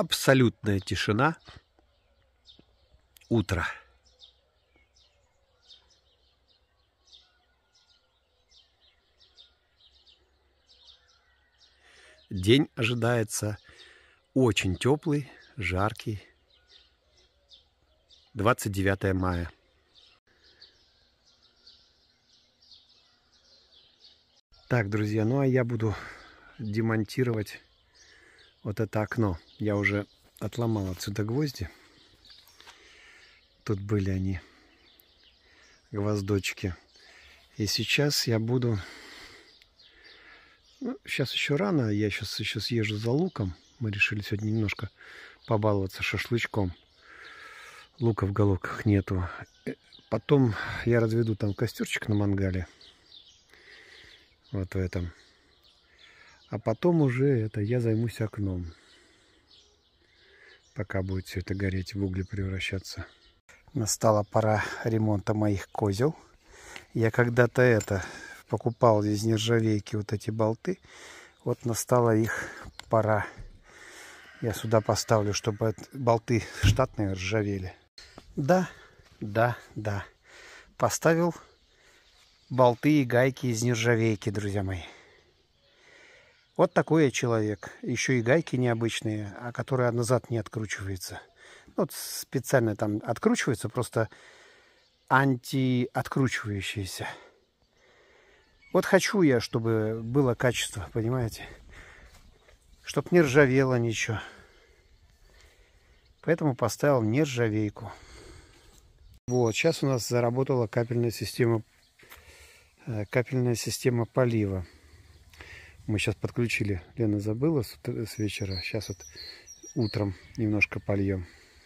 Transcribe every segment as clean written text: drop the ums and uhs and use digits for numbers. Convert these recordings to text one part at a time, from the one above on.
Абсолютная тишина. Утро. День ожидается очень теплый, жаркий. 29 мая. Так, друзья, ну а я буду демонтировать вот это окно. Я уже отломал отсюда гвозди. Тут были они, гвоздочки. И сейчас я буду... Ну, сейчас еще рано, я сейчас еще съезжу за луком. Мы решили сегодня немножко побаловаться шашлычком. Лука в головках нету. Потом я разведу там костерчик на мангале. Вот в этом. А потом уже я займусь окном. Пока будет все это гореть, в угли превращаться. Настала пора ремонта моих козел. Я когда-то покупал из нержавейки вот эти болты. Вот настала их пора. Я сюда поставлю, чтобы болты штатные ржавели. Да. Поставил болты и гайки из нержавейки, друзья мои. Вот такой я человек. Еще и гайки необычные, а которые назад не откручиваются. Вот специально там откручиваются, просто антиоткручивающиеся. Вот хочу я, чтобы было качество, понимаете? Чтоб не ржавело ничего. Поэтому поставил нержавейку. Вот, сейчас у нас заработала капельная система полива. Мы сейчас подключили. Лена забыла с вечера. Сейчас вот утром немножко польем.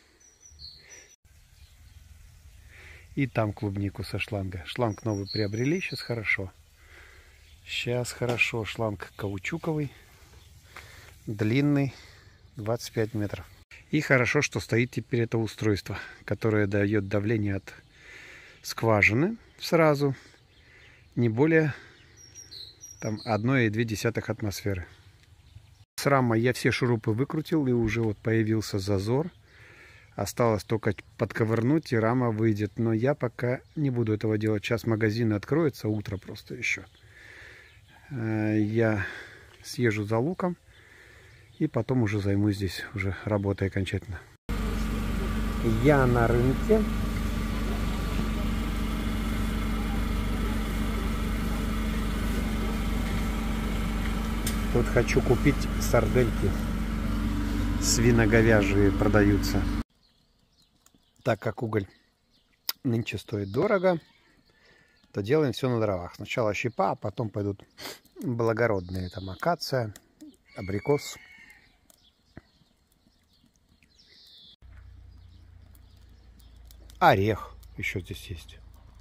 И там клубнику со шланга. Шланг новый приобрели, сейчас хорошо. Сейчас хорошо. Шланг каучуковый, длинный, 25 метров. И хорошо, что стоит теперь это устройство, которое дает давление от скважины сразу, не более там 1,2 атмосферы. С рамой я все шурупы выкрутил, и уже вот появился зазор. Осталось только подковырнуть, и рама выйдет. Но я пока не буду этого делать. Сейчас магазин откроется, утро просто еще. Я съезжу за луком. И потом уже займусь здесь уже работой окончательно. Я на рынке. Тут хочу купить сардельки. Свино-говяжьи продаются. Так как уголь нынче стоит дорого, то делаем все на дровах. Сначала щепа, а потом пойдут благородные. Там акация, абрикос. Орех еще здесь есть.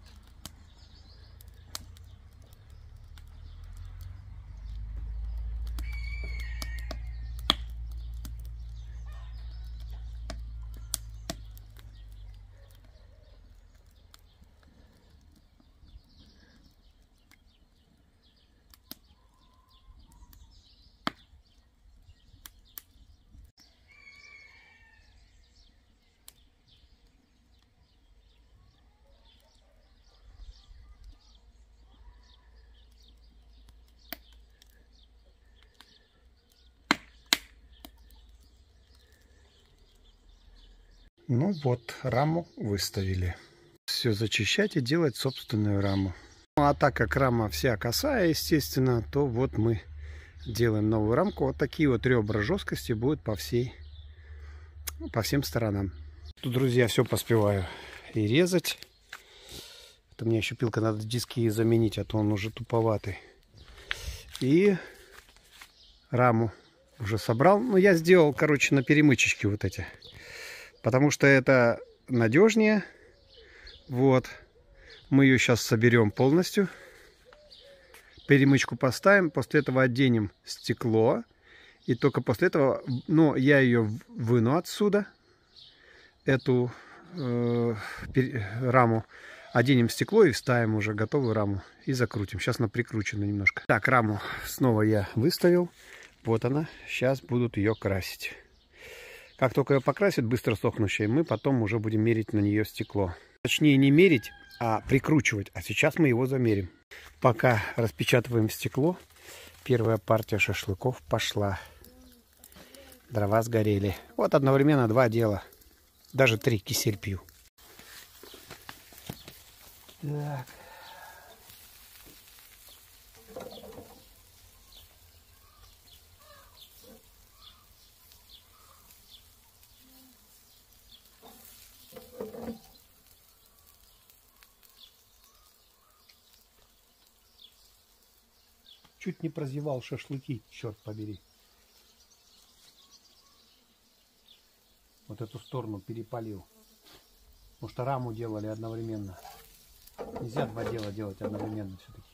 Ну вот, раму выставили. Все зачищать и делать собственную раму. Ну, а так как рама вся косая, естественно, то вот мы делаем новую рамку. Вот такие вот ребра жесткости будут по всем сторонам. Тут, друзья, все поспеваю и резать. Это мне еще пилка, надо диски заменить, а то он уже туповатый. И раму уже собрал. Ну, я сделал, короче, на перемычечке вот эти. Потому что это надежнее. Вот. Мы ее сейчас соберем полностью. Перемычку поставим. После этого оденем стекло. И только после этого... Но я ее выну отсюда. Эту раму. Оденем стекло и вставим уже готовую раму. И закрутим. Сейчас она прикручена немножко. Так, раму снова я выставил. Вот она. Сейчас будут ее красить. Как только ее покрасят, быстро сохнущее, мы потом уже будем мерить на нее стекло. Точнее, не мерить, а прикручивать. А сейчас мы его замерим. Пока распечатываем стекло, первая партия шашлыков пошла. Дрова сгорели. Вот одновременно два дела. Даже 3 кисель пью. Так. Чуть не прозевал шашлыки, черт побери. Вот эту сторону перепалил. Потому что раму делали одновременно. Нельзя два дела делать одновременно все-таки.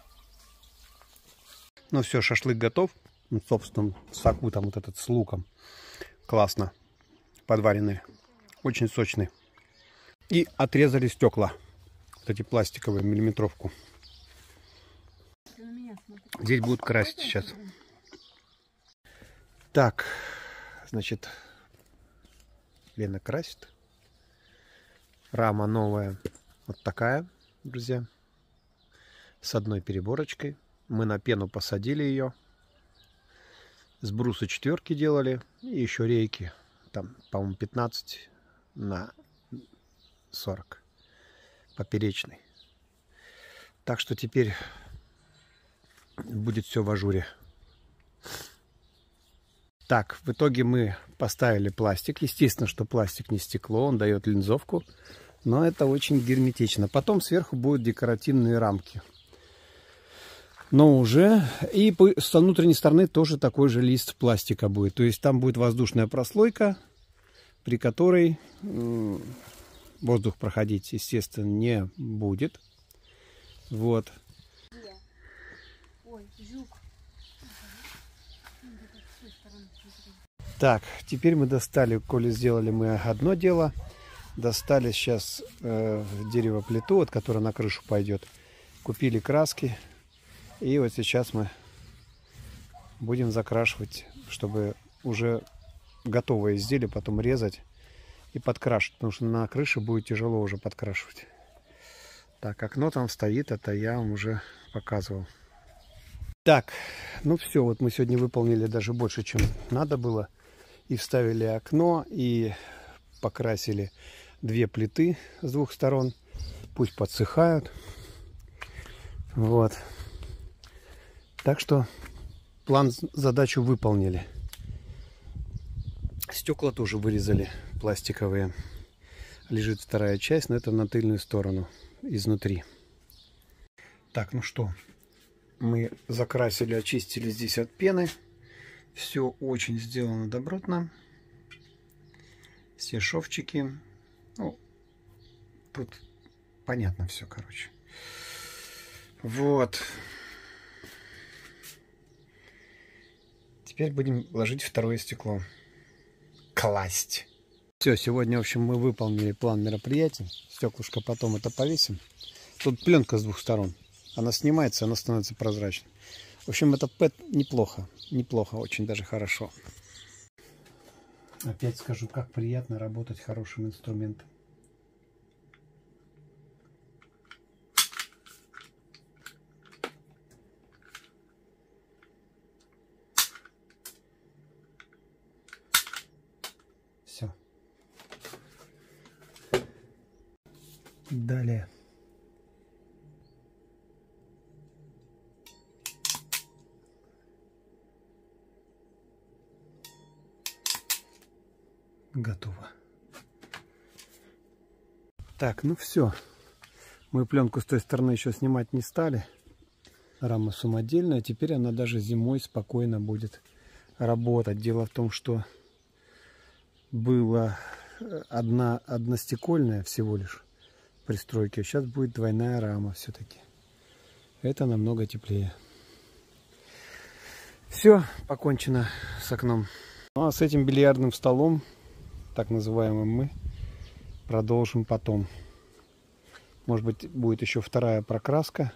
Ну все, шашлык готов. В собственном соку там вот этот с луком. Классно подваренный. Очень сочный. И отрезали стекла. Вот эти пластиковые, миллиметровку. Здесь будут красить сейчас. Так, значит, Лена красит. Рама новая. Вот такая, друзья. С одной переборочкой. Мы на пену посадили ее. С бруса 4 делали. И еще рейки. Там, по-моему, 15 на 40. Поперечный. Так что теперь будет все в ажуре. Так, в итоге мы поставили пластик. Естественно, что пластик не стекло, он дает линзовку. Но это очень герметично. Потом сверху будут декоративные рамки. Но уже и с внутренней стороны тоже такой же лист пластика будет. То есть там будет воздушная прослойка, при которой воздух проходить, естественно, не будет. Вот. Так, теперь мы достали, коли сделали мы одно дело, достали сейчас деревоплиту, вот, которая на крышу пойдет, купили краски, и вот сейчас мы будем закрашивать, чтобы уже готовое изделие потом резать и подкрашивать, потому что на крыше будет тяжело уже подкрашивать. Так, окно там стоит, это я вам уже показывал. Так, ну все, вот мы сегодня выполнили даже больше, чем надо было. И вставили окно, и покрасили 2 плиты с 2 сторон. Пусть подсыхают. Вот. Так что план, задачу выполнили. Стекла тоже вырезали пластиковые. Лежит вторая часть, но это на тыльную сторону, изнутри. Так, ну что, мы закрасили, очистили здесь от пены. Все очень сделано добротно. Все шовчики. Ну, тут понятно все, короче. Вот. Теперь будем ложить второе стекло. Класть. Все, сегодня, в общем, мы выполнили план мероприятий. Стеклышко потом это повесим. Тут пленка с 2 сторон. Она снимается, она становится прозрачной. В общем, это ПЭТ неплохо. Неплохо, очень даже хорошо. Опять скажу, как приятно работать хорошим инструментом. Все. Далее. Готово. Так, ну все. Мы пленку с той стороны еще снимать не стали. Рама самодельная. Теперь она даже зимой спокойно будет работать. Дело в том, что была одностекольная всего лишь пристройки. Сейчас будет двойная рама все-таки. Это намного теплее. Все, покончено с окном. Ну а с этим бильярдным столом, так называемым, мы продолжим потом. Может быть, будет еще вторая прокраска.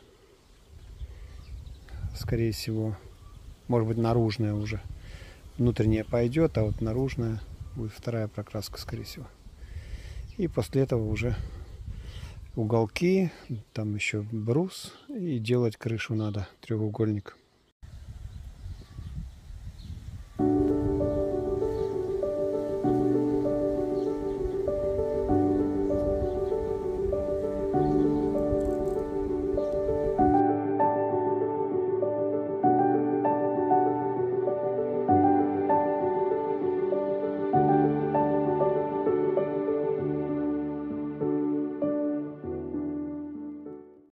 Скорее всего. Может быть, наружная уже. Внутренняя пойдет, а вот наружная Будет вторая прокраска, скорее всего. И после этого уже уголки, там еще брус. И делать крышу надо, треугольник.